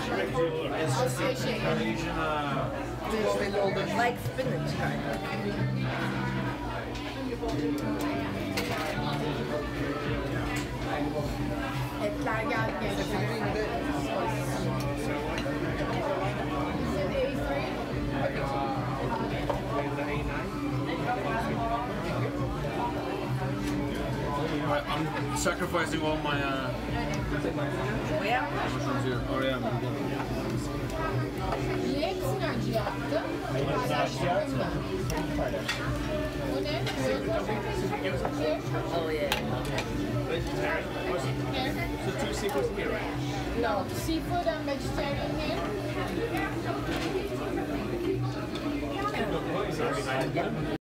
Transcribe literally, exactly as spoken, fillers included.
I'll say shake. Like spinach kind of. Etler geldi gençler. I'm sacrificing all my uh, Yeah. mushrooms here. Oh yeah. Niye hepsini acı yaptın? Paylaştırdın mı? Bu ne? Oh yeah. Here? So two sequels here, right? No, seafood and vegetarian here.